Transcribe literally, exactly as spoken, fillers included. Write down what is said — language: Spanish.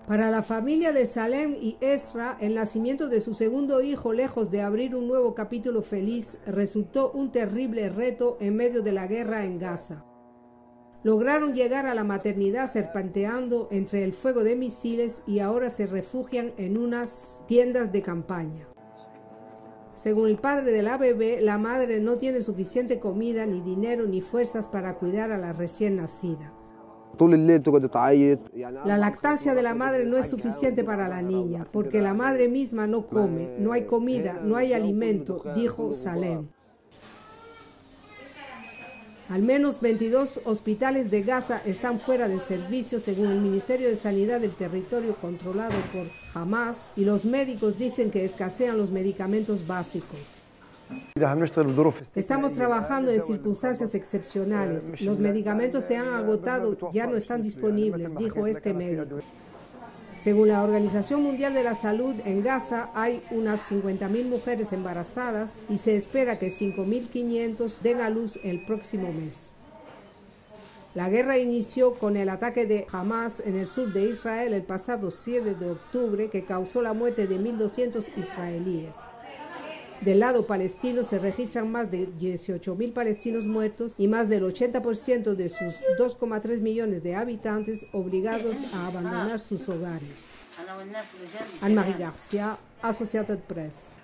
Para la familia de Salem y Ezra, el nacimiento de su segundo hijo, lejos de abrir un nuevo capítulo feliz, resultó un terrible reto en medio de la guerra en Gaza. Lograron llegar a la maternidad serpenteando entre el fuego de misiles y ahora se refugian en unas tiendas de campaña. Según el padre de la bebé, la madre no tiene suficiente comida, ni dinero, ni fuerzas para cuidar a la recién nacida. La lactancia de la madre no es suficiente para la niña, porque la madre misma no come, no hay comida, no hay alimento, dijo Salem. Al menos veintidós hospitales de Gaza están fuera de servicio según el Ministerio de Sanidad del territorio controlado por Hamas, y los médicos dicen que escasean los medicamentos básicos. Estamos trabajando en circunstancias excepcionales. Los medicamentos se han agotado, ya no están disponibles, dijo este médico. Según la Organización Mundial de la Salud, en Gaza hay unas cincuenta mil mujeres embarazadas y se espera que cinco mil quinientos den a luz el próximo mes. La guerra inició con el ataque de Hamas en el sur de Israel el pasado siete de octubre, que causó la muerte de mil doscientos israelíes. Del lado palestino se registran más de dieciocho mil palestinos muertos y más del ochenta por ciento de sus dos coma tres millones de habitantes obligados a abandonar sus hogares. Anne-Marie Garcia, Associated Press.